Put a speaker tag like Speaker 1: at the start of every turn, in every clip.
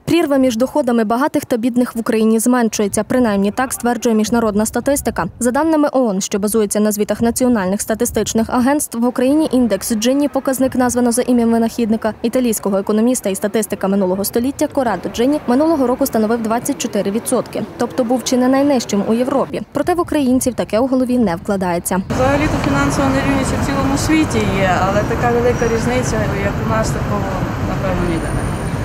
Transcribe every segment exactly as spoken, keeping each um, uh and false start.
Speaker 1: Прірва між доходами багатих та бідних в Україні зменшується. Принаймні так стверджує міжнародна статистика. За даними ООН, що базується на звітах національних статистичних агентств, в Україні індекс Джині, показник названо за ім'ям винахідника, італійського економіста і статистика минулого століття Корадо Джині, минулого року становив двадцять чотири відсотки. Тобто був чи не найнижчим у Європі. Проте в українців таке у голові не вкладається.
Speaker 2: Взагалі-то фінансова нерівність у цілому світі є, але така велика різниця, як у нас, такого, напевно, ніде немає.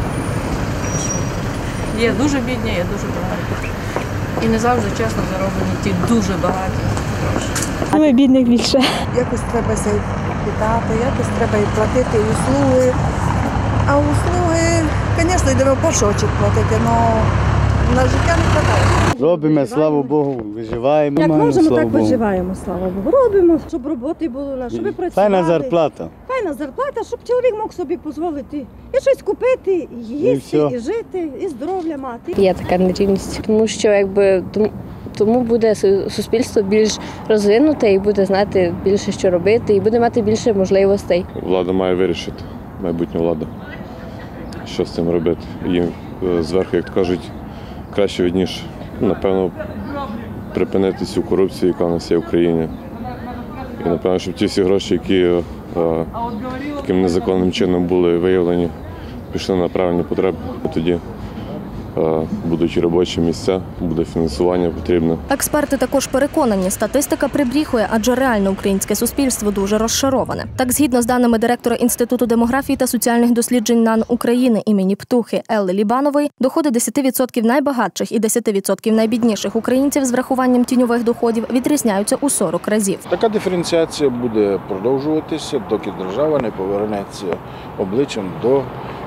Speaker 2: Є дуже бідні, є дуже багаті. І не завжди чесно зароблені ті дуже багаті.
Speaker 3: Ми бідних більше.
Speaker 4: Якось треба питати, якось треба і платити услуги. А услуги, звісно, йдемо в першу чергу платити, але на життя не вистачає.
Speaker 5: Робимо, слава Богу, виживаємо.
Speaker 3: Як
Speaker 5: маємо,
Speaker 3: можемо,
Speaker 5: слава
Speaker 3: так
Speaker 5: Богу.
Speaker 3: виживаємо, слава Богу. Робимо, щоб роботи було, щоб працювати.
Speaker 5: Файна зарплата.
Speaker 3: Файна зарплата, щоб чоловік мог собі дозволити і щось купити, і їсти, і, і жити, і здоров'я мати.
Speaker 6: Є така нерівність, тому що якби тому буде суспільство більш розвинуте і буде знати більше, що робити, і буде мати більше можливостей.
Speaker 7: Влада має вирішити, майбутня влада, що з цим робити. Їм зверху, як то кажуть, краще видніше, напевно, припинити цю корупцію, яка в нас є в Україні. І, напевно, щоб ті всі гроші, які а, таким незаконним чином були виявлені, пішли на правильні потреби. Тоді а, будуть і робочі місця, буде фінансування потрібне.
Speaker 1: Експерти також переконані, статистика прибріхує, адже реально українське суспільство дуже розшароване. Так, згідно з даними директора Інституту демографії та соціальних досліджень НАН України імені Птухи Елли Лібанової, доходи десять відсотків найбагатших і десять відсотків найбідніших українців з врахуванням тіньових доходів відрізняються у сорок разів.
Speaker 8: Така диференціація буде продовжуватися, доки держава не повернеться обличчям до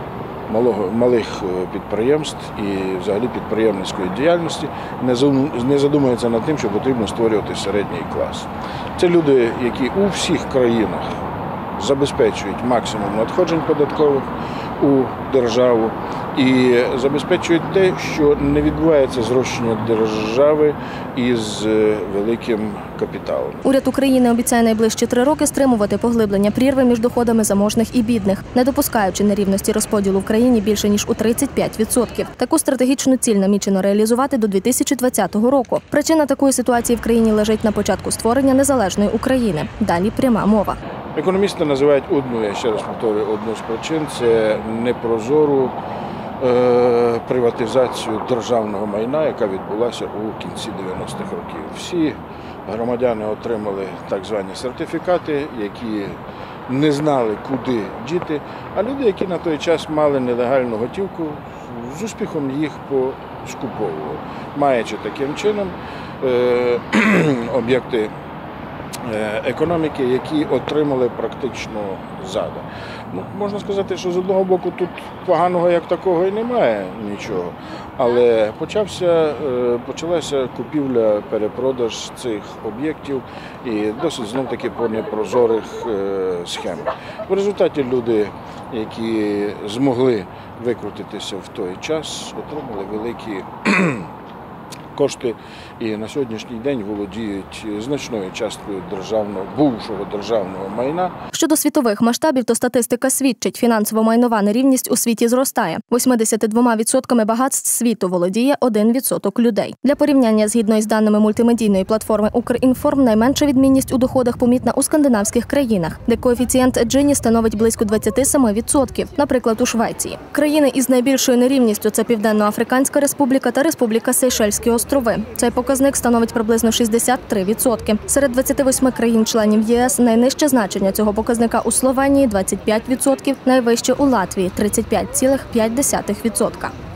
Speaker 8: малих підприємств і взагалі підприємницької діяльності, не задумується над тим, що потрібно створювати середній клас. Це люди, які у всіх країнах забезпечують максимум надходжень податкових у державу і забезпечують те, що не відбувається зрощення держави із великим капіталом.
Speaker 1: Уряд України обіцяє найближчі три роки стримувати поглиблення прірви між доходами заможних і бідних, не допускаючи нерівності розподілу в країні більше ніж у тридцять п'ять відсотків. Таку стратегічну ціль намічено реалізувати до дві тисячі двадцятого року. Причина такої ситуації в країні лежить на початку створення незалежної України. Далі пряма мова.
Speaker 8: Економісти називають одну, я ще раз повторюю, одну з причин – це непрозору е, приватизацію державного майна, яка відбулася у кінці дев'яностих років. Всі громадяни отримали так звані сертифікати, які не знали, куди діти, а люди, які на той час мали нелегальну готівку, з успіхом їх поскуповували, маючи таким чином е, об'єкти економіки, які отримали практично зада. Ну, можна сказати, що з одного боку тут поганого як такого і немає нічого, але почався, почалася купівля, перепродаж цих об'єктів і досить знов-таки по непрозорих схемах. В результаті люди, які змогли викрутитися в той час, отримали великі кошти і на сьогоднішній день володіють значною часткою державного, бувшого державного майна.
Speaker 1: Щодо світових масштабів, то статистика свідчить, фінансово-майнова нерівність у світі зростає. вісімдесят два відсотки багатств світу володіє один відсоток людей. Для порівняння, згідно із даними мультимедійної платформи «Укрінформ», найменша відмінність у доходах помітна у скандинавських країнах, де коефіцієнт Джині становить близько двадцять сім відсотків, наприклад, у Швеції. Країни із найбільшою нерівністю – це Південно-Африканська Республіка та Республіка Сейшельські острови. Цей показник становить приблизно шістдесят три відсотки. Серед двадцяти восьми країн-членів ЄС найнижче значення цього показника у Словенії – двадцять п'ять відсотків, найвище у Латвії – тридцять п'ять цілих п'ять десятих відсотка.